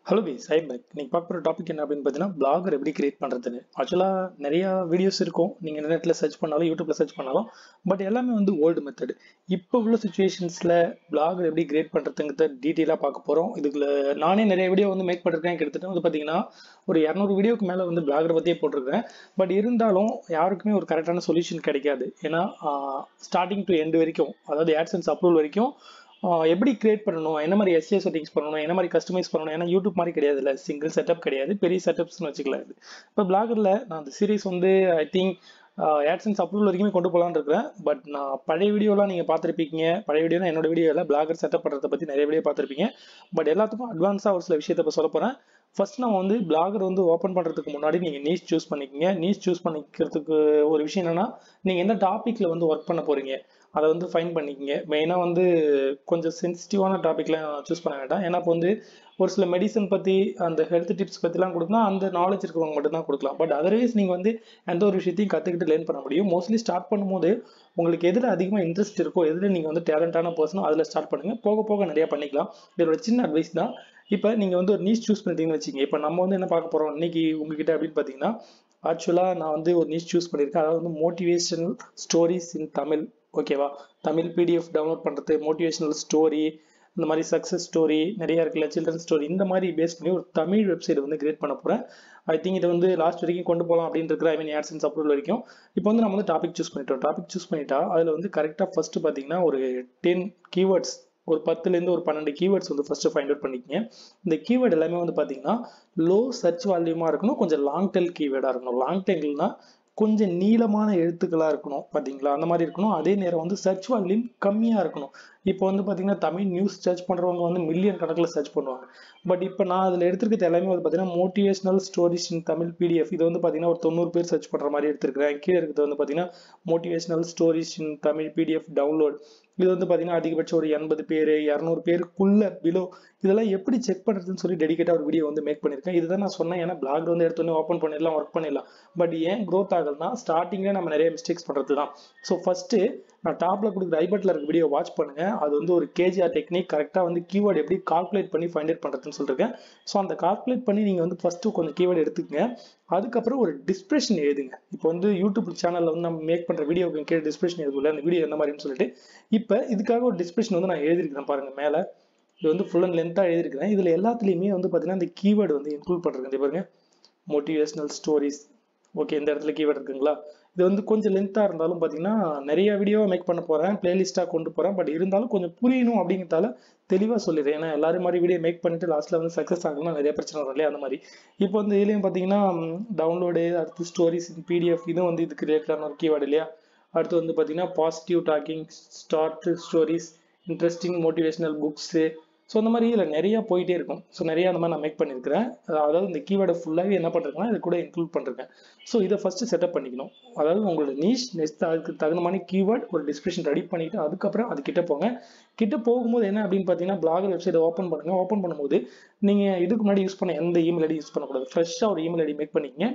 Hello guys, ஐ back. இன்னைக்கு பார்க்க போகிற டாபிக் என்ன அப்படின்னு பார்த்தீங்கன்னா, பிளாகர் எப்படி கிரியேட் பண்ணுறதுன்னு. ஆக்சுவலாக நிறையா வீடியோஸ் இருக்கும், நீங்கள் இன்டர்நெட்டில் சர்ச் பண்ணாலும் யூடியூப்ல சர்ச் பண்ணாலும். பட் எல்லாமே வந்து ஓல்டு மெத்தட். இப்போ உள்ள சுச்சுவேஷன்ஸில் பிளாகர் எப்படி கிரியேட் பண்ணுறதுங்கிறத டீட்டெயிலாக பார்க்க போகிறோம். இதுக்குள்ள நானே நிறைய வீடியோ வந்து மேக் பண்ணிருக்கேன். கிட்டத்தட்ட வந்து பார்த்தீங்கன்னா ஒரு 200 வீடியோக்கு மேலே வந்து பிளாகரை பற்றியே போட்டிருக்கேன். பட் இருந்தாலும் யாருக்குமே ஒரு கரெக்டான சொல்யூஷன் கிடைக்காது. ஏன்னா ஸ்டார்டிங் டு எண்ட் வரைக்கும், அதாவது AdSense அப்ரூவல் வரைக்கும் எப்படி கிரியேட் பண்ணணும், என்ன மாதிரி எஸ்ஏ செட்டிங்ஸ் பண்ணணும், என்ன மாதிரி கஸ்டமைஸ் பண்ணணும். ஏன்னா யூடியூப் மாதிரி கிடையாது, இல்லை சிங்கிள் செட்டப் கிடையாது, பெரிய செட்டப்ஸ்னு வச்சுக்கலாம். இது இப்போ பிளாகரில் நான் அந்த சீரிஸ் வந்து ஐ திங்க் AdSense அப்ரூவல் வரைக்குமே கொண்டு போகலான்னு இருக்கிறேன். பட் நான் பழைய வீடியோலாம் நீங்கள் பார்த்துருப்பீங்க. பழைய வீடியோனா என்னோட வீடியோவில் பிளாகர் செட்டப் பண்ணுறதை பற்றி நிறைய வீடியோ பார்த்துருப்பீங்க. பட் எல்லாத்துக்கும் அட்வான்ஸாக ஒரு சில விஷயத்தை இப்போ சொல்ல போகிறேன். ஃபர்ஸ்ட் நம்ம வந்து பிளாகர் வந்து ஓப்பன் பண்ணுறதுக்கு முன்னாடி நீங்கள் நீச் சூஸ் பண்ணிக்கோங்க. நீச் சூஸ் பண்ணிக்கிறதுக்கு ஒரு விஷயம் என்னன்னா, நீங்கள் எந்த டாப்பிக்கில் வந்து ஒர்க் பண்ண போகிறீங்க அதை வந்து ஃபைன் பண்ணிக்கங்க. மெயினாக வந்து கொஞ்சம் சென்சிட்டிவான டாப்பிக்லாம் சூஸ் பண்ண வேண்டாம். ஏன்னா இப்போ வந்து ஒரு சில மெடிசன் பற்றி, அந்த ஹெல்த் டிப்ஸ் பற்றிலாம் கொடுக்கலாம், அந்த நாலேஜ் இருக்கிறவங்க மட்டும்தான் கொடுக்கலாம். பட் அதர்வைஸ் நீங்கள் வந்து எந்த ஒரு விஷயத்தையும் கற்றுக்கிட்டு லேர்ன் பண்ண முடியும். மோஸ்ட்லி ஸ்டார்ட் பண்ணும்போது உங்களுக்கு எதில் அதிகமாக இன்ட்ரெஸ்ட் இருக்கோ, எதில் நீங்கள் வந்து டேலண்டான பர்சனோ அதில் ஸ்டார்ட் பண்ணுங்கள். போக போக நிறையா பண்ணிக்கலாம். இதோட சின்ன அட்வைஸ் தான். இப்போ நீங்கள் வந்து ஒரு நீச் சூஸ் பண்ணிட்டீங்கன்னு வச்சுங்க. இப்போ நம்ம வந்து என்ன பார்க்க போகிறோம் இன்னைக்கு உங்ககிட்ட அப்படின்னு பார்த்தீங்கன்னா, ஆக்சுவலாக நான் வந்து ஒரு நீச் சூஸ் பண்ணியிருக்கேன். அதாவது வந்து மோட்டிவேஷனல் ஸ்டோரிஸ் இன் தமிழ். ஓகேவா? தமிழ் PDF டவுன்லோட் பண்ணுறது, மோட்டிவேஷனல் ஸ்டோரி, இந்த மாதிரி சக்ஸஸ் ஸ்டோரி நிறைய இருக்குல்ல, சில்ட்ரன் ஸ்டோரி, இந்த மாதிரி பேஸ் பண்ணி ஒரு தமிழ் வெப்சைட் வந்து கிரியேட் பண்ண போகிறேன். ஐ திங்க் இதை வந்து லாஸ்ட் வரைக்கும் கொண்டு போகலாம் அப்படின்னு இருக்கிற, ஐ மீன் AdSense அப்ரூவல் வரைக்கும். இப்போ வந்து நம்ம வந்து டாபிக் சூஸ் பண்ணிட்டோம். டாபிக் சூஸ் பண்ணிட்டா அதில் வந்து கரெக்டாக ஃபர்ஸ்ட் பார்த்தீங்கன்னா ஒரு 10 கீவேர்ட்ஸ், ஒரு 10லேருந்து ஒரு 12 கீவேர்ட்ஸ் வந்து ஃபர்ஸ்ட் ஃபைண்ட் அவுட் பண்ணிக்கங்க. இந்த கீவேர்டு எல்லாமே வந்து பார்த்தீங்கன்னா லோ சர்ச் வால்யூமாக இருக்கணும், கொஞ்சம் லாங் டெல் கீவேர்டாக இருக்கணும். லாங் டெல்னா கொஞ்சம் நீளமான எழுத்துக்களாக இருக்கணும், பார்த்தீங்களா? அந்த மாதிரி இருக்கணும். அதே நேரம் வந்து சர்ச் வால்யூம் கம்மியாக இருக்கணும். இப்போ வந்து பார்த்தீங்கன்னா தமிழ் நியூஸ் சர்ச் பண்ணுறவங்க வந்து மில்லியன் கணக்கில் சர்ச் பண்ணுவாங்க. பட் இப்போ நான் அதில் எடுத்துருக்கிறது எல்லாமே வந்து பார்த்தீங்கன்னா motivational stories in Tamil PDF. இது வந்து பார்த்தீங்கன்னா ஒரு 90 பேர் சர்ச் பண்ணுற மாதிரி எடுத்துருக்கிறேன். கீழே இருக்கிறது வந்து பார்த்தீங்கன்னா motivational stories in Tamil PDF download. இது வந்து பார்த்தீங்கன்னா அதிகபட்சம் ஒரு 80 பேர், 200 பேருக்குள்ள பிலோ. இதெல்லாம் எப்படி செக் பண்ணுறதுன்னு சொல்லி டெடிகேட்டாக ஒரு வீடியோ வந்து மேக் பண்ணியிருக்கேன். இதுதான் நான் சொன்னேன். ஏன்னா பிளாக் வந்து எடுத்தோன்னே ஓப்பன் பண்ணிடலாம், ஒர்க் பண்ணிடலாம். பட் ஏன் க்ரோத் ஆகலன்னா, ஸ்டார்டிங்கில் நம்ம நிறைய மிஸ்டேக்ஸ் பண்ணுறது தான். ஸோ ஃபர்ஸ்ட்டு நான் டாப்பில் கொடுக்குற ஐபட்டில் இருக்க வீடியோ வாட்ச் பண்ணுங்கள். அது வந்து ஒரு KGR டெக்னிக், கரெக்டாக வந்து கீவேர்டு எப்படி கால்குலேட் பண்ணி ஃபைண்ட் அவுட் பண்ணுறதுன்னு சொல்லியிருக்கேன். ஸோ அந்த கால்குலேட் பண்ணி நீங்கள் வந்து ஃபஸ்ட்டு கொஞ்சம் கீவேர்டு எடுத்துக்கங்க. அதுக்கப்புறம் ஒரு டிஸ்கிரிப்ஷன் எழுதுங்க. இப்போ வந்து யூடியூப் சேனலில் வந்து நம்ம மேக் பண்ணுற வீடியோக்கு கீழே டிஸ்கிரிப்ஷன் எழுதுல, அந்த வீடியோ எந்த மாதிரின்னு சொல்லிட்டு. இப்போ இதுக்காக ஒரு டிஸ்கிரிப்ஷன் வந்து நான் எழுதிருக்கிறேன் பாருங்கள் மேலே. இது வந்து ஃபுல் அண்ட் லென்த்தாக எழுதிருக்கிறேன். இதில் எல்லாத்துலேயுமே வந்து பார்த்தீங்கன்னா இந்த கீவேர்டு வந்து இன்க்ளூட் பண்ணுறேன். பாருங்க, மோட்டிவேஷனல் ஸ்டோரிஸ். ஓகே, இந்த இடத்துல கீவேர்டு இருக்குங்களா? இது வந்து கொஞ்சம் லென்த்தாக இருந்தாலும் பார்த்தீங்கன்னா நிறைய வீடியோ மேக் பண்ண போகிறேன், பிளேலிஸ்ட்டாக கொண்டு போகிறேன். பட் இருந்தாலும் கொஞ்சம் புரியணும் அப்படிங்கிறதால தெளிவாக சொல்லிடுறேன். ஏன்னா எல்லாரும் மாதிரி வீடியோ மேக் பண்ணிட்டு லாஸ்ட்டில் வந்து சக்ஸஸ் ஆகணும்னா நிறைய பிரச்சனை வரும் இல்லையா? அந்த மாதிரி இப்போ வந்து இதுலேயும் பார்த்தீங்கன்னா டவுன்லோடு, அடுத்து ஸ்டோரிஸ் இன் PDF, இதுவும் வந்து இதுக்கு ரிலேட்டடான ஒரு கீவேர்டு இல்லையா? அடுத்து வந்து பார்த்தீங்கன்னா positive talking, start stories, interesting motivational books. So அந்த மாதிரி இதில் நிறையா போயிட்டே இருக்கும். ஸோ நிறையா அந்த மாதிரி நான் மேக் பண்ணியிருக்கிறேன். அதாவது இந்த கீவேர்டை ஃபுல்லாகவே என்ன பண்ணுறேன்னா இது கூட இன்க்ளூட் பண்ணிருக்கேன். ஸோ இதை ஃபஸ்ட்டு செட்டப் பண்ணிக்கணும். அதாவது உங்களோட நீஷ் நெக்ஸ்ட் அதுக்கு தகுந்த மாதிரி கீவேர்ட் ஒரு டிஸ்கிரிப்ஷன் ரெடி பண்ணிவிட்டு அதுக்கப்புறம் அது கிட்ட போங்க. கிட்ட போகும்போது என்ன அப்படின்னு பார்த்தீங்கன்னா பிளாகர் வெப்சைட்டை ஓப்பன் பண்ணுங்கள். ஓப்பன் பண்ணும்போது நீங்கள் இதுக்கு முன்னாடி யூஸ் பண்ண எந்த இமெயில் ஐடி யூஸ் பண்ணக்கூடாது. ஃப்ரெஷ்ஷாக ஒரு இமெயில் ஐடி மேக் பண்ணிக்கங்க.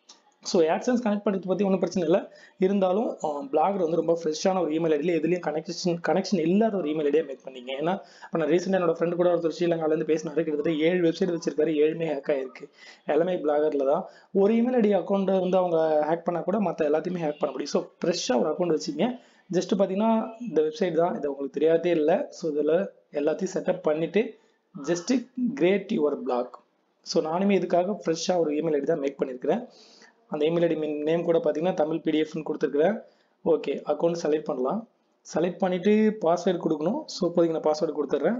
ஸோ AdSense கனெக்ட் பண்ணுறது பற்றி ஒன்றும் பிரச்சனை இல்லை. இருந்தாலும் பிளாகர் வந்து ரொம்ப ஃப்ரெஷ்ஷான ஒரு இமெயில் ஐடியில் எதுலேயும் கனெக்ஷன் இல்லாத ஒரு இமெயில் ஐடியை மேக் பண்ணிங்க. ஏன்னா இப்போ நான் ரீசெண்டாக என்னோட ஃப்ரெண்டு கூட ஒருத்தர் ஸ்ரீலங்காலேருந்து பேசினாரு. கிட்டத்தட்ட 7 வெப்சைட் வச்சிருக்காரு, 7மே ஹேக் ஆயிருக்கு. எல்லாமே பிளாகரில் தான். ஒரு இமெயில் ஐடி அக்கௌண்ட்டை வந்து அவங்க ஹேக் பண்ணால் கூட மற்ற எல்லாத்தையுமே ஹேக் பண்ண முடியும். ஸோ ஃப்ரெஷ்ஷாக ஒரு அக்கௌண்ட் வச்சுங்க. ஜஸ்ட் பார்த்தீங்கன்னா இந்த வெப்சைட் தான், இது உங்களுக்கு தெரியாதே இல்லை. ஸோ இதில் எல்லாத்தையும் செட்டப் பண்ணிவிட்டு just create your blog. So நானுமே இதுக்காக ஃப்ரெஷ்ஷாக ஒரு இமெயில் ஐடி தான் மேக் பண்ணியிருக்கிறேன். அந்த இமெயில் ஐடி நேம் கூட பார்த்தீங்கன்னா தமிழ் PDFன்னு கொடுத்துருக்குறேன். ஓகே, அக்கௌண்ட் செலக்ட் பண்ணலாம். செலக்ட் பண்ணிவிட்டு பாஸ்வேர்டு கொடுக்கணும். ஸோ இப்போதைக்கு நான் பாஸ்வேர்டு கொடுத்துட்றேன்.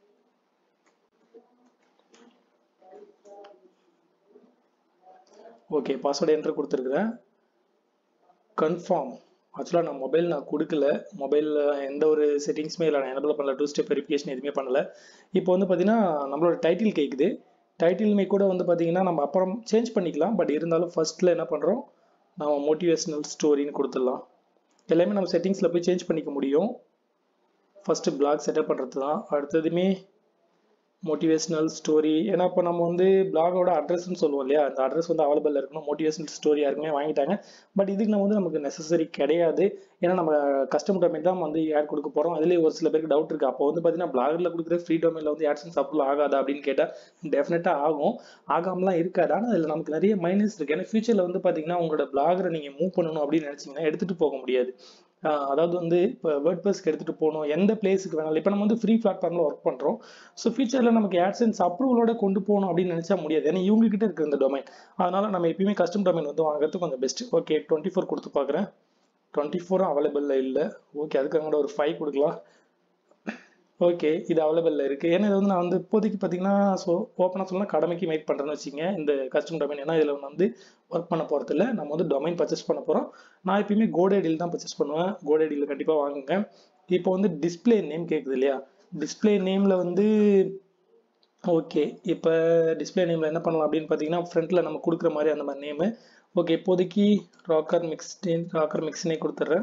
ஓகே, பாஸ்வேர்டு என்ட்ரு கொடுத்துருக்குறேன். கன்ஃபார்ம். ஆக்சுவலாக நான் மொபைல் கொடுக்கல. மொபைலில் எந்த ஒரு செட்டிங்ஸுமே இல்லை, நான் எனபிள் பண்ணல, 2 ஸ்டெப் வெரிஃபிகேஷன் எதுவுமே பண்ணல. இப்போ வந்து பார்த்தீங்கன்னா நம்மளோட டைட்டில் கேட்குது. டைட்டிலுமே கூட வந்து பார்த்தீங்கன்னா நம்ம அப்புறம் சேஞ்ச் பண்ணிக்கலாம். பட் இருந்தாலும் ஃபர்ஸ்ட்டில் என்ன பண்ணுறோம், நம்ம மோட்டிவேஷனல் ஸ்டோரின்னு கொடுத்துடலாம். எல்லாமே நம்ம செட்டிங்ஸில் போய் சேஞ்ச் பண்ணிக்க முடியும். ஃபஸ்ட்டு பிளாக் செட்டப் பண்ணுறது தான். அடுத்ததுமே மோட்டிவேஷனல் ஸ்டோரி. ஏன்னா இப்போ நம்ம வந்து பிளாகோட அட்ரஸ்ன்னு சொல்லுவோம் இல்லையா, அந்த அட்ரஸ் வந்து அவைலபிள் இருக்கணும். மோட்டிவேஷனல் ஸ்டோரி யாருக்குமே வாங்கிட்டாங்க, பட் இதுக்கு நம்ம வந்து நமக்கு நெசசரி கிடையாது. ஏன்னா நம்ம கஸ்டம் டொமைன் தான் வந்து ஆட் கொடுக்க போகிறோம். அதுலேயே ஒரு சில பேருக்கு டவுட் இருக்குது, அப்போ வந்து பார்த்தீங்கன்னா பிளாகரில் கொடுக்குற ஃப்ரீ டொமைனில் வந்து ஆட்சன்ஸ் அப்ரூவல் ஆகாதா அப்படின்னு கேட்டால் டெஃபினட்டாக ஆகும், ஆகாமலாம் இருக்காது. ஆனால் அதில் நமக்கு நிறைய மைனஸ் இருக்குது. ஏன்னா ஃபியூச்சரில் வந்து பார்த்தீங்கன்னா உங்களோட பிளாகரை நீங்கள் மூவ் பண்ணணும் அப்படின்னு நினச்சிங்கன்னா எடுத்துகிட்டு போக முடியாது. அதாவது வந்து இப்போ வேர்ட்பிரஸ்க்கு எடுத்துகிட்டு போகணும், எந்த பிளேஸுக்கு வேணாலும். இப்போ நம்ம வந்து ஃப்ரீ பிளாட்ஃபார்மில் ஒர்க் பண்ணுறோம். ஸோ ஃபியூச்சரில் நமக்கு ஆட்சன்ஸ் அப்ரூவலோட கொண்டு போகணும் அப்படின்னு நினச்சா முடியாது, ஏன்னா இவங்க கிட்ட இருக்குது இந்த டொமைன். அதனால நம்ம எப்பயுமே கஸ்டம் டொமைன் வந்து வாங்குறது கொஞ்சம் பெஸ்ட். ஓகே 24 கொடுத்து பார்க்குறேன், 24 அவைலபிளில் இல்லை. ஓகே அதுக்கு கூட ஒரு 5 கொடுக்கலாம். ஓகே இது அவைலபிளில் இருக்குது. ஏன்னா இது வந்து நான் வந்து இப்போதைக்கு பார்த்தீங்கன்னா ஸோ ஓப்பனாக சொல்லலாம் கடமைக்கு மேக் பண்ணுறேன்னு வச்சுங்க இந்த கஸ்டம் டொமைன். ஏன்னா இதில் வந்து ஒர்க் பண்ண போகிறது இல்லை, நம்ம வந்து டொமைன் பர்ச்சேஸ் பண்ண போகிறோம். நான் எப்பயுமே கோடேடியில் தான் பர்ச்சேஸ் பண்ணுவேன், கோடேடியில் கண்டிப்பாக வாங்குங்க. இப்போ வந்து டிஸ்பிளே நேம் கேட்குது இல்லையா, டிஸ்பிளே நேமில் வந்து ஓகே இப்போ டிஸ்பிளே நேமில் என்ன பண்ணலாம் அப்படின்னு பார்த்தீங்கன்னா ஃப்ரண்ட்டில் நம்ம கொடுக்குற மாதிரி அந்த மாதிரி நேமு. ஓகே இப்போதைக்கு ராக்கர் மிக்ஸ்னே கொடுத்துட்றேன்.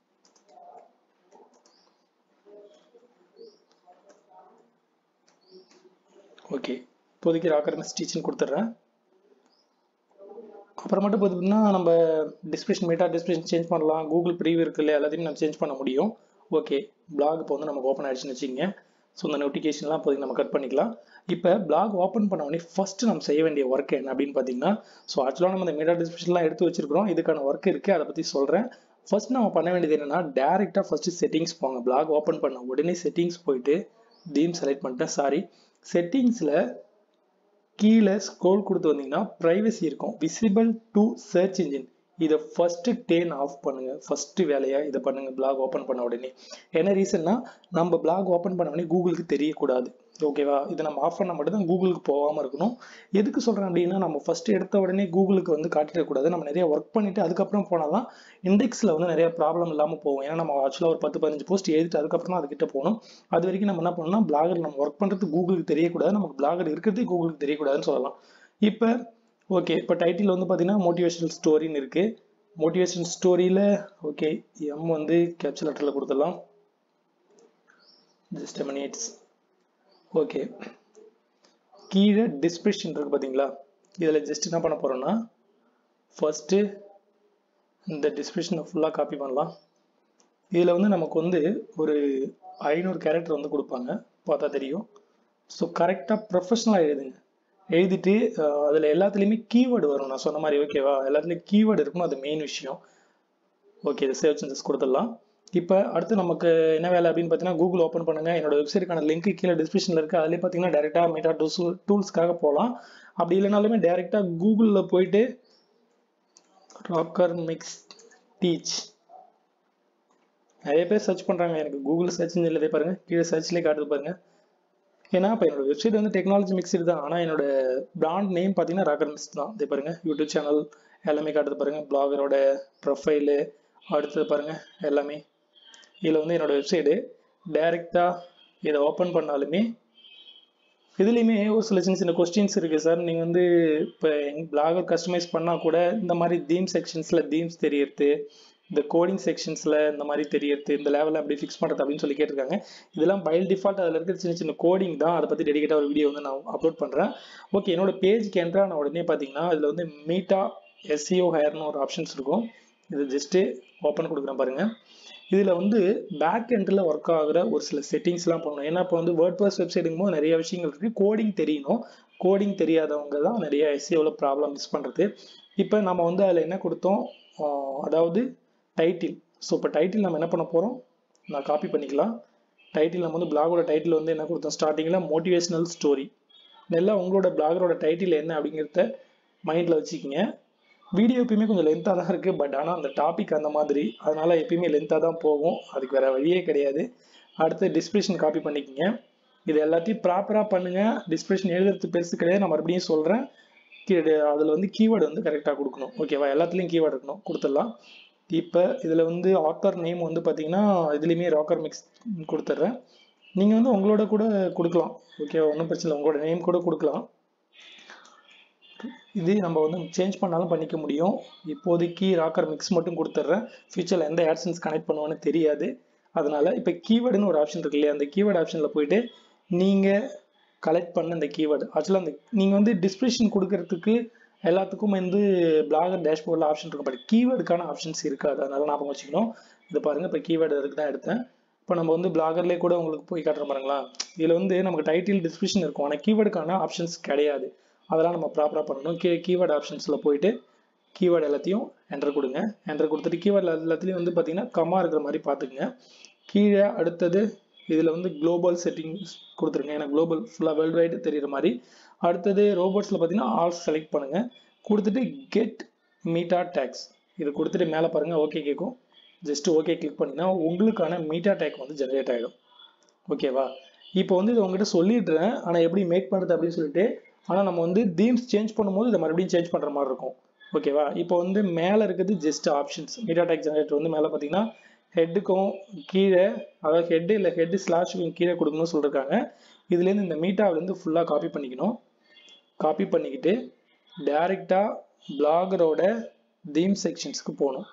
ஓகே இப்போதைக்கு ராக்கர் மிக்ஸ் டீச்சிங் கொடுத்துட்றேன். அப்புறம் மட்டும் பார்த்தீங்கன்னா நம்ம டிஸ்கிரிப்ஷன் மெட்டா டிஸ்கிரிப்ஷன் சேஞ்ச் பண்ணலாம், கூகுள் ப்ரீவியூ இருக்கு இல்லையா எல்லாத்தையும் நம்ம சேஞ்ச் பண்ண முடியும். ஓகே பிளாக் இப்போ வந்து நமக்கு ஓப்பன் ஆகிடுச்சுன்னு வச்சுக்கோங்க. ஸோ இந்த நோட்டிஃபிகேஷன்லாம் இப்போதைக்கு நம்ம கட் பண்ணிக்கலாம். இப்போ பிளாக் ஓப்பன் பண்ண உடனே ஃபஸ்ட்டு நம்ம செய்ய வேண்டிய ஒர்க் என்ன அப்படின்னு பார்த்தீங்கன்னா, ஸோ ஆக்சுவலாக நம்ம இந்த மெட்டா டிஸ்கிரிப்ஷன்லாம் எடுத்து வச்சிருக்கிறோம், இதுக்கான ஒர்க் இருக்குது, அதை பற்றி சொல்கிறேன். ஃபர்ஸ்ட் நம்ம பண்ண வேண்டியது என்னன்னா டேரெக்டாக ஃபஸ்ட்டு செட்டிங்ஸ் போங்க. பிளாக் ஓப்பன் பண்ண உடனே செட்டிங்ஸ் போயிட்டு தீம் செலக்ட் பண்ணிட்டேன், சாரி செட்டிங்ஸில் கீழே ஸ்க்ரோல் கொடுத்து வந்தீங்கன்னா ப்ரைவசி இருக்கும், விசிபிள் டு சர்ச் இன்ஜின், இதை ஃபர்ஸ்ட் டேர்ன் ஆஃப் பண்ணுங்க. ஃபர்ஸ்ட் வேலையா இதை பண்ணுங்க பிளாக் ஓப்பன் பண்ண உடனே. என்ன ரீசன்னா நம்ம பிளாக் ஓப்பன் பண்ண உடனே கூகுளுக்கு தெரியக்கூடாது, ஓகேவா. இதை நம்ம ஆஃப் பண்ணால் மட்டும்தான் கூகுளுக்கு போகாமல் இருக்கணும். எதுக்கு சொல்கிறேன் அப்படின்னா நம்ம ஃபர்ஸ்ட் எடுத்த உடனே கூகுளுக்கு வந்து காட்டிடக்கூடாது, நம்ம நிறைய ஒர்க் பண்ணிட்டு அதுக்கப்புறம் போனால் தான் இண்டெக்ஸில் வந்து நிறைய ப்ராப்ளம் இல்லாமல் போகும். ஏன்னா நம்ம ஆக்சுவலாக ஒரு 10-15 போஸ்ட் எழுதிட்டு அதுக்கப்புறம் தான் அதுக்கிட்ட போகணும். அது வரைக்கும் நம்ம என்ன பண்ணணும்னா பிளாகர் நம்ம ஒர்க் பண்ணுறது கூகுளுக்கு தெரியக்கூடாது, நமக்கு பிளாகர் இருக்கிறதே கூகுளுக்கு தெரியக்கூடாதுன்னு சொல்லலாம். இப்போ ஓகே இப்போ டைட்டில் வந்து பார்த்தீங்கன்னா மோட்டிவேஷனல் ஸ்டோரின்னு இருக்குது. மோட்டிவேஷனல் ஸ்டோரியில் ஓகே எம் வந்து கேப்சல் லெட்டரில் கொடுத்துடலாம், ஜஸ்ட் a minute. ஓகே கீழே டிஸ்கிரிப்ஷன் இருக்குது பார்த்தீங்களா, இதில் ஜஸ்ட் என்ன பண்ண போகிறோன்னா ஃபர்ஸ்ட்டு இந்த டிஸ்கிரிப்ஷனை ஃபுல்லாக காப்பி பண்ணலாம். இதில் வந்து நமக்கு வந்து ஒரு 500 கேரக்டர் வந்து கொடுப்பாங்க, பார்த்தா தெரியும். ஸோ கரெக்டாக ப்ரொஃபஷனலாக எழுதுங்க. எழுதிட்டு அதில் எல்லாத்துலேயுமே கீவேர்டு வரும், நான் சொன்ன மாதிரி ஓகேவா, எல்லாத்துலேயும் கீவேர்டு இருக்கணும், அது மெயின் விஷயம். ஓகே இது சேவ் சேஞ்சஸ் கொடுத்துடலாம். இப்போ அடுத்து நமக்கு என்ன வேலை அப்படின்னு பார்த்தீங்கன்னா கூகுள் ஓப்பன் பண்ணுங்கள். என்னோட வெப்சைட்டுக்கான லிங்க் கீழே டிஸ்கிரிப்ஷனில் இருக்குது, அதிலே பார்த்தீங்கன்னா டேரெக்டாக மெட்டா டூல்ஸ்க்காக போகலாம். அப்படி இல்லைனாலுமே டேரெக்டாக கூகுளில் போயிட்டு ராக்கர் மிக்ஸ் டீச் நிறைய பேர் சர்ச் பண்ணுறாங்க, எனக்கு கூகுள் சர்ச் இல்லதே பாருங்கள், கீழே சர்ச்லேயே காட்டுது பாருங்கள். ஏன்னா இப்போ என்னோட வெப்சைட் வந்து டெக்னாலஜி மிக்ஸ்டு தான், ஆனால் என்னோட பிராண்ட் நேம் பார்த்தீங்கன்னா ராக்கர் மிக்ஸ் தான். இதே பாருங்கள் யூடியூப் சேனல் எல்லாமே காட்டுது பாருங்கள், பிளாகரோட ப்ரொஃபைலு அடுத்தது பாருங்கள் எல்லாமே. இதில் வந்து என்னோட வெப்சைடு டைரெக்டாக இதை ஓப்பன் பண்ணாலுமே இதுலேயுமே ஒரு சில சின்ன சின்ன கொஸ்டின்ஸ் இருக்குது சார். நீங்கள் வந்து இப்போ எங்கள் பிளாகர் கஸ்டமைஸ் பண்ணால் கூட இந்த மாதிரி தீம் செக்ஷன்ஸில் தீம்ஸ் தெரியறது, இந்த கோடிங் செக்ஷன்ஸில் இந்த மாதிரி தெரியறது, இந்த லெவலில் அப்படி ஃபிக்ஸ் பண்ணுறது அப்படின்னு சொல்லி கேட்டிருக்காங்க. இதெல்லாம் பை டிஃபால்ட் அதில் இருக்கிற சின்ன சின்ன கோடிங் தான், அதை பற்றி டெடிகேட்டாக ஒரு வீடியோ வந்து நான் அப்லோட் பண்ணுறேன். ஓகே என்னோட பேஜ்க்கு என்ட்ரான உடனே பார்த்தீங்கன்னா இதில் வந்து மீட்டா SEO ஹையர்னு ஒரு ஆப்ஷன்ஸ் இருக்கும், இது ஜஸ்ட்டு ஓப்பன் கொடுக்குறேன் பாருங்கள். இதில் வந்து பேக் எண்டில் ஒர்க் ஆகிற ஒரு சில செட்டிங்ஸ்லாம் பண்ணணும். ஏன்னா இப்போ வந்து வேர்ட்பிரஸ் வெப்சைட்டுங்கும் போது நிறைய விஷயங்கள் இருக்குது, கோடிங் தெரியணும். கோடிங் தெரியாதவங்க தான் நிறைய SEOவில் ப்ராப்ளம் மிஸ் பண்ணுறது. இப்போ நம்ம வந்து அதில் என்ன கொடுத்தோம், அதாவது டைட்டில். ஸோ இப்போ டைட்டில் நம்ம என்ன பண்ண போகிறோம், நான் காப்பி பண்ணிக்கலாம். டைட்டில் நம்ம வந்து பிளாகோட டைட்டில் வந்து என்ன கொடுத்தோம் ஸ்டார்டிங்கில் மோட்டிவேஷனல் ஸ்டோரி. நல்லா உங்களோட பிளாகரோட டைட்டில் என்ன அப்படிங்கிறத மைண்டில் வச்சுக்கிங்க. வீடியோ எப்பயுமே கொஞ்சம் லென்த்தாக தான் இருக்குது, பட் ஆனால் அந்த டாபிக் அந்த மாதிரி, அதனால் எப்பயுமே லென்த்தாக தான் போகும், அதுக்கு வேறு வழியே கிடையாது. அடுத்து டிஸ்கிரிப்ஷன் காப்பி பண்ணிக்கோங்க. இது எல்லாத்தையும் ப்ராப்பராக பண்ணுங்கள். டிஸ்கிரிப்ஷன் எழுதுறது பெருசு கிடையாது, நான் மறுபடியும் சொல்கிறேன். அதில் வந்து கீவேர்டு வந்து கரெக்டாக கொடுக்கணும், ஓகேவா. எல்லாத்துலேயும் கீவேர்டு இருக்கணும், கொடுத்துடலாம். இப்போ இதில் வந்து ஆத்தர் நேம் வந்து பார்த்தீங்கன்னா இதுலேயுமே ராக்கர் மிக்ஸ் கொடுத்துட்றேன். நீங்கள் வந்து உங்களோட கூட கொடுக்கலாம், ஓகேவா, ஒன்றும் பிரச்சனை இல்லை, உங்களோட நேம் கூட கொடுக்கலாம். இது நம்ம வந்து சேஞ்ச் பண்ணாலும் பண்ணிக்க முடியும். இப்போதைக்கு ராக்கர் மிக்ஸ் மட்டும் கொடுத்துட்றேன், ஃபியூச்சரில் எந்த ஆட்சன்ஸ் கனெக்ட் பண்ணுவோன்னு தெரியாது. அதனால் இப்போ கீவேர்டுன்னு ஒரு ஆப்ஷன் இருக்கு இல்லையா, அந்த கீவேர்டு ஆப்ஷனில் போயிட்டு நீங்கள் கலெக்ட் பண்ண இந்த கீவேர்டு. ஆக்சுவலாக அந்த நீங்கள் வந்து டிஸ்கிரிப்ஷன் கொடுக்கறதுக்கு எல்லாத்துக்கும் வந்து பிளாகர் டேஷ்போர்டில் ஆப்ஷன் இருக்கும், பட் கீவேர்டுக்கான ஆப்ஷன்ஸ் இருக்காது. அதனால ஞாபகம் வச்சுக்கணும். இது பாருங்கள், இப்போ கீவேர்டு அதுக்கு தான் எடுத்தேன். இப்போ நம்ம வந்து பிளாகர்லேயே கூட உங்களுக்கு போய் காட்டுற பாருங்களா, இதில் வந்து நமக்கு டைட்டில் டிஸ்கிரிப்ஷன் இருக்கும், ஆனால் கீவேர்டுக்கான ஆப்ஷன்ஸ் கிடையாது. அதெல்லாம் நம்ம ப்ராப்பராக பண்ணணும். கீவேர்டு ஆப்ஷன்ஸில் போயிட்டு கீவேர்டு எல்லாத்தையும் என்டர் கொடுங்க. என்டர் கொடுத்துட்டு கீவேர்டு எல்லாத்துலேயும் வந்து பார்த்தீங்கன்னா கம்மா இருக்கிற மாதிரி பார்த்துக்குங்க. கீழே அடுத்தது இதில் வந்து குளோபல் செட்டிங்ஸ் கொடுத்துருங்க, ஏன்னா குளோபல் ஃபுல்லாக வேர்ல்டு வைடு தெரிகிற மாதிரி. அடுத்தது ரோபோட்ஸில் பார்த்தீங்கன்னா ஆல் செலக்ட் பண்ணுங்கள். கொடுத்துட்டு கெட் மீட்டா டேக்ஸ் இது கொடுத்துட்டு மேலே பாருங்கள் ஓகே கேட்கும். ஜஸ்ட் ஓகே கிளிக் பண்ணிங்கன்னா உங்களுக்கான மீட்டா டேக் வந்து ஜென்ரேட் ஆகிடும். ஓகேவா? இப்போ வந்து இது உங்ககிட்ட சொல்லிடுறேன், ஆனால் எப்படி மேக் பண்ணுறது அப்படின்னு சொல்லிட்டு. ஆனால் நம்ம வந்து தீம்ஸ் சேஞ்ச் பண்ணும்போது இதை மறுபடியும் சேஞ்ச் பண்ணுற மாதிரி இருக்கும். ஓகேவா? இப்போ வந்து மேலே இருக்குது just options. Meta tag generator வந்து மேலே பார்த்தீங்கன்னா ஹெட்டுக்கும் கீழே, அதாவது ஹெட்டு இல்லை ஹெட்டு ஸ்லாஷுக்கும் கீழே கொடுக்கணும்னு சொல்லியிருக்காங்க. இதுலேருந்து இந்த மீட்டாவிலேருந்து ஃபுல்லாக காப்பி பண்ணிக்கணும். காப்பி பண்ணிக்கிட்டு டைரெக்டாக பிளாகரோட தீம் செக்ஷன்ஸ்க்கு போகணும்.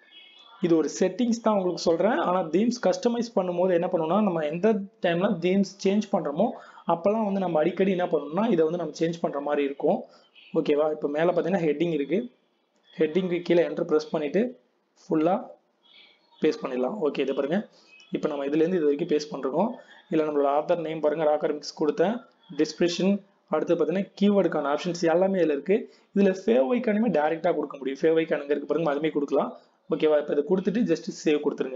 இது ஒரு செட்டிங்ஸ் தான் உங்களுக்கு சொல்கிறேன். ஆனால் தீம்ஸ் கஸ்டமைஸ் பண்ணும்போது என்ன பண்ணணும்னா, நம்ம எந்த டைமில் தீம்ஸ் சேஞ்ச் பண்ணுறோமோ அப்போல்லாம் வந்து நம்ம அடிக்கடி என்ன பண்ணணும்னா இதை வந்து நம்ம சேஞ்ச் பண்ணுற மாதிரி இருக்கும். ஓகேவா? இப்போ மேலே பார்த்தீங்கன்னா ஹெட்டிங் இருக்குது. ஹெட்டிங்க்கு கீழே என்டர் ப்ரெஸ் பண்ணிவிட்டு ஃபுல்லாக பேஸ்ட் பண்ணிடலாம். ஓகே, இது பாருங்கள். இப்போ நம்ம இதுலேருந்து இது வரைக்கும் பேஸ்ட் பண்ணுறோம். இல்லை நம்மளோட ஆத்தர் நேம் பாருங்கள், ராக்கர் மிக்ஸ் கொடுத்தேன். டிஸ்கிரிப்ஷன் அடுத்து பார்த்தீங்கன்னா கீவேர்டுக்கான ஆப்ஷன்ஸ் எல்லாமே இதில் இருக்குது. இதில் ஃபேவ் ஐக்கானுமே டேரெக்டாக கொடுக்க முடியும். ஃபேவ் ஐக்கான் அங்கே இருக்குது பாருங்கள், அதுவுமே கொடுக்கலாம். ஓகேவா? இப்போ இதை கொடுத்துட்டு ஜஸ்ட் சேவ் கொடுத்துருங்க.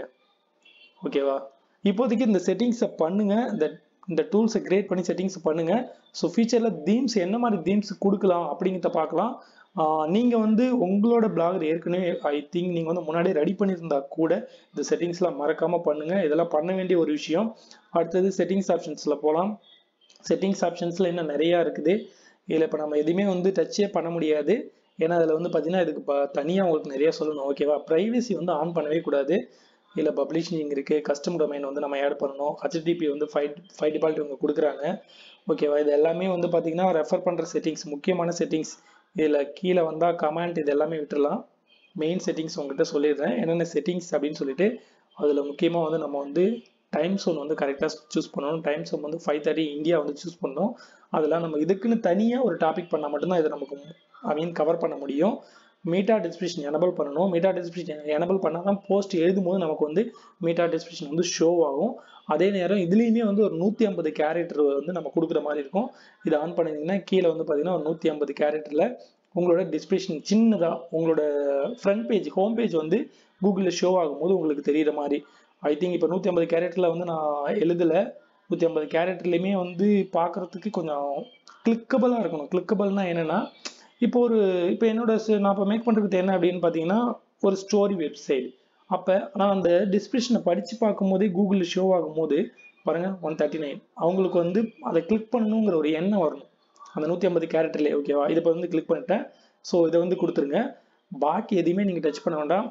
ஓகேவா? இப்போதைக்கு இந்த செட்டிங்ஸை பண்ணுங்கள். இந்த டூல்ஸை கிரியேட் பண்ணி செட்டிங்ஸ் பண்ணுங்கள். ஸோ ஃபியூச்சரில் தீம்ஸ் என்ன மாதிரி தீம்ஸ் கொடுக்கலாம் அப்படிங்கிறத பார்க்கலாம். நீங்கள் வந்து உங்களோட பிளாகர் ஏற்கனவே ஐ திங்க் நீங்கள் வந்து முன்னாடியே ரெடி பண்ணியிருந்தா கூட இந்த செட்டிங்ஸ்லாம் மறக்காமல் பண்ணுங்கள். இதெல்லாம் பண்ண வேண்டிய ஒரு விஷயம். அடுத்தது செட்டிங்ஸ் ஆப்ஷன்ஸில் போகலாம். செட்டிங்ஸ் ஆப்ஷன்ஸில் இன்னும் நிறையா இருக்குது. இதில் இப்போ நம்ம எதுவுமே வந்து டச்சே பண்ண முடியாது. ஏன்னா அதில் வந்து பார்த்தீங்கன்னா இதுக்கு தனியாக உங்களுக்கு நிறையா சொல்லணும். ஓகேவா? ப்ரைவசி வந்து ஆன் பண்ணவே கூடாது. இல்லை பப்ளிஷிங் இருக்குது, கஸ்டம் டொமைன் வந்து நம்ம ஆட் பண்ணணும், HTTP வந்து 5 டிபால்ட் இவங்க கொடுக்குறாங்க. ஓகேவா? இது எல்லாமே வந்து பார்த்தீங்கன்னா ரெஃபர் பண்ணுற செட்டிங்ஸ், முக்கியமான செட்டிங்ஸ். இதில் கீழே வந்தால் கமெண்ட் இது எல்லாமே விட்டுடலாம். மெயின் செட்டிங்ஸ் உங்கள்கிட்ட சொல்லிடுறேன் என்னென்ன செட்டிங்ஸ் அப்படின்னு சொல்லிட்டு. அதில் முக்கியமாக வந்து நம்ம வந்து டைம் ஜோன் வந்து கரெக்டாக சூஸ் பண்ணணும். டைம் ஜோன் வந்து 5:30 இந்தியா வந்து சூஸ் பண்ணணும். அதெல்லாம் நம்ம இதுக்குன்னு தனியாக ஒரு டாபிக் பண்ணால் மட்டும்தான் இதை நமக்கு கவர் பண்ண முடியும். மீட்டா டிஸ்கிரிப்ஷன் எனபிள் பண்ணணும். மீட்டா டிஸ்கிரிப்ஷன் எனபிள் பண்ணால் தான் போஸ்ட் எழுதும்போது நமக்கு வந்து மீட்டா டிஸ்கிரிப்ஷன் வந்து ஷோ ஆகும். அதே நேரம் இதுலேயுமே வந்து ஒரு 150 கேரக்டர் வந்து நம்ம கொடுக்குற மாதிரி இருக்கும். இதை ஆன் பண்ணிங்கன்னா கீழே வந்து பார்த்தீங்கன்னா ஒரு 150 கேரக்டரில் உங்களோட டிஸ்கிரிப்ஷன் சின்னதாக உங்களோட ஃப்ரண்ட் பேஜ் ஹோம் பேஜ் வந்து கூகுளில் ஷோ ஆகும்போது உங்களுக்கு தெரிகிற மாதிரி. ஐ திங்க் இப்போ 150 கேரக்டரில் வந்து நான் எழுதலை. 150 கேரக்டர்லையுமே வந்து பார்க்குறதுக்கு கொஞ்சம் கிளிக்கபிளாக இருக்கணும். கிளிக்கபிள்னால் என்னென்னா, இப்போ என்னோட நான் இப்போ மேக் பண்ணுறது என்ன அப்படின்னு பார்த்தீங்கன்னா ஒரு ஸ்டோரி வெப்சைட். அப்போ நான் அந்த டிஸ்கிரிப்ஷனை படித்து பார்க்கும்போதே கூகுளில் ஷோ ஆகும்போது பாருங்கள் 139 அவங்களுக்கு வந்து அதை கிளிக் பண்ணணுங்கிற ஒரு எண்ணம் வரணும் அந்த 150 கேரக்டர்லேயே. ஓகேவா? இதை இப்போ வந்து கிளிக் பண்ணிட்டேன். ஸோ இதை வந்து கொடுத்துருங்க. பாக்கி எதையுமே நீங்கள் டச் பண்ண வேண்டாம்.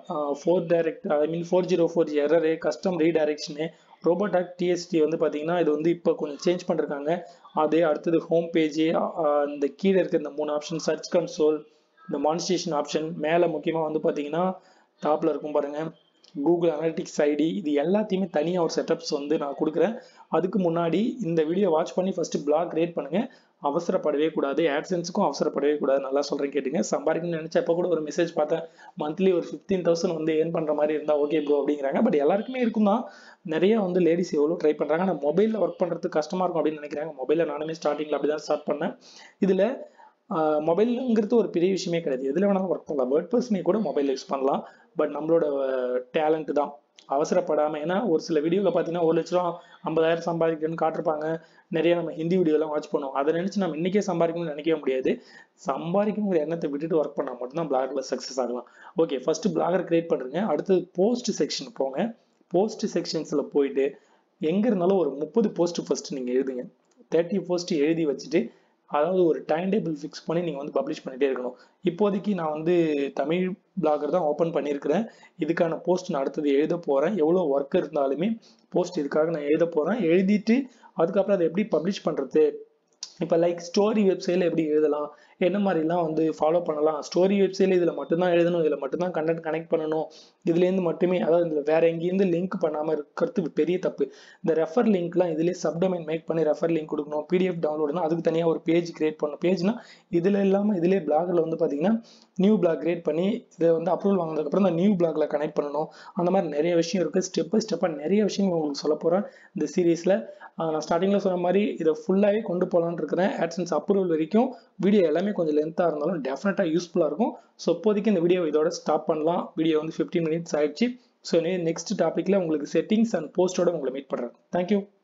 404 எரரு, கஸ்டம் ரீடைரக்ஷனு, ரோபோடாக் டிஎஸ்டி வந்து பார்த்தீங்கன்னா இது வந்து இப்போ கொஞ்சம் சேஞ்ச் பண்ணிருக்காங்க. அதே அடுத்தது ஹோம் பேஜு, இந்த கீழே இருக்க இந்த 3 ஆப்ஷன், சர்ச் கன்சோல், இந்த மானிட்டரைசேஷன் ஆப்ஷன், மேலே முக்கியமாக வந்து பார்த்தீங்கன்னா டாப்பில் இருக்கும் பாருங்கள் கூகுள் அனலிட்டிக்ஸ் ஐடி, இது எல்லாத்தையுமே தனியாக ஒரு செட்டப்ஸ் வந்து நான் கொடுக்குறேன். அதுக்கு முன்னாடி இந்த வீடியோ வாட்ச் பண்ணி ஃபஸ்ட்டு பிளாக் கிரியேட் பண்ணுங்கள். அவசரப்படவே கூடாது. ஆட்சென்ஸுக்கும் அவசரப்படவே கூடாது. நல்லா சொல்கிறேன் கேட்டுங்க. சம்பாதிக்கணும்னு நினச்சா இப்போ கூட ஒரு மெசேஜ் பார்த்தேன், மந்த்லி ஒரு 15,000 வந்து ஏர்ன் பண்ணுற மாதிரி இருந்தால் ஓகே ப்ரோ அப்படிங்கிறாங்க. பட் எல்லாருக்குமே இருக்கும் தான். நிறைய வந்து லேடிஸ் எவ்வளோ ட்ரை பண்ணுறாங்க. ஆனால் மொபைலில் ஒர்க் பண்ணுறதுக்கு கஷ்டமாக இருக்கும் அப்படின்னு நினைக்கிறாங்க. மொபைலில் நானுமே ஸ்டார்டிங்கில் அப்படி தான் ஸ்டார்ட் பண்ணேன். இதில் மொபைலுங்கிறது ஒரு பெரிய விஷயமே கிடையாது. எதில் வேணாலும் ஒர்க் பண்ணலாம். வேர்ட்ப்ரெஸ்ஸுமே கூட மொபைல் யூஸ் பண்ணலாம். பட் நம்மளோட டேலண்ட் தான். அவசரப்படாமல், ஏன்னா ஒரு சில வீடியோவில் பார்த்தீங்கன்னா 1 லட்ச ரூபா 50,000 சம்பாதிக்கணும்னு காட்டிருப்பாங்க. நிறைய நம்ம ஹிந்தி வீடியோலாம் வாட்ச் பண்ணுவோம். அதை நினச்சி நம்ம இன்றைக்கே சம்பாதிக்கணும்னு நினைக்கவே முடியாது. சம்பாதிக்கணுங்கிற எண்ணத்தை விட்டுட்டு ஒர்க் பண்ணால் மட்டும்தான் பிளாகரில் சக்ஸஸ் ஆகலாம். ஓகே, ஃபஸ்ட்டு பிளாகர் கிரியேட் பண்ணுறேங்க. அடுத்தது போஸ்ட் செக்ஷன் போங்க. போஸ்ட் செக்ஷன்ஸில் போயிட்டு எங்கே இருந்தாலும் ஒரு 30 போஸ்ட்டு ஃபஸ்ட்டு நீங்கள் எழுதுங்க. 30 போஸ்ட்டு எழுதி வச்சுட்டு அதாவது ஒரு டைம் டேபிள் ஃபிக்ஸ் பண்ணி நீங்கள் வந்து பப்ளிஷ் பண்ணிகிட்டே இருக்கணும். இப்போதைக்கு நான் வந்து தமிழ் பிளாகர் தான் ஓப்பன் பண்ணியிருக்கிறேன். இதுக்கான போஸ்ட் நான் அடுத்தது எழுத போகிறேன். எவ்வளோ ஒர்க் இருந்தாலுமே போஸ்ட் இதுக்காக நான் எழுத போகிறேன். எழுதிட்டு அதுக்கப்புறம் அதை எப்படி பப்ளிஷ் பண்ணுறது, இப்போ லைக் ஸ்டோரி வெப்சைட்ல எப்படி எழுதலாம், என்ன மாதிரிலாம் வந்து ஃபாலோ பண்ணலாம், ஸ்டோரி வெப்சைட்ல இதில் மட்டும்தான் எழுதணும், இதில் மட்டும்தான் கண்டென்ட் கனெக்ட் பண்ணணும், இதுலேருந்து மட்டுமே, அதாவது இதில் வேற எங்கேருந்து லிங்க் பண்ணாமல் இருக்கிறது பெரிய தப்பு. இந்த ரெஃபர் லிங்க்லாம் இதுலேயே சப்டொமைன் மேக் பண்ணி ரெஃபர் லிங்க் கொடுக்கணும், பிடிஎஃப் டவுன்லோடுனா அதுக்கு தனியாக ஒரு பேஜ் கிரியேட் பண்ணணும். பேஜ்னா இதில் இல்லாமல் இதிலே பிளாகில் வந்து பார்த்தீங்கன்னா நியூ பிளாக் கிரியேட் பண்ணி இதை வந்து அப்ரூவல் வாங்கினதுக்கப்புறம் இந்த நியூ பிளாக்ல கனெக்ட் பண்ணணும். அந்த மாதிரி நிறைய விஷயம் இருக்குது. ஸ்டெப் பை ஸ்டெப்பாக நிறைய விஷயங்கள் உங்களுக்கு சொல்ல போகிறேன் இந்த சீரீஸில். நான் ஸ்டார்டிங்கில் சொன்ன மாதிரி இதை ஃபுல்லாகவே கொண்டு போகலான்னு இருக்கிறேன். AdSense அப்ரூவல் வரைக்கும் வீடியோ எல்லாமே கொஞ்சம் லென்த்தாக இருந்தாலும் டெஃபினட்டாக யூஸ்ஃபுல்லாக இருக்கும். ஸோ இப்போதைக்கு இந்த வீடியோ இதோட ஸ்டாப் பண்ணலாம். வீடியோ வந்து 15 minutes ஆயிடுச்சு. ஸோ நெக்ஸ்ட் டாப்பிக்கில் உங்களுக்கு செட்டிங்ஸ் அண்ட் போஸ்ட்டோட உங்களை மீட் பண்ணுறேன். தேங்க்யூ.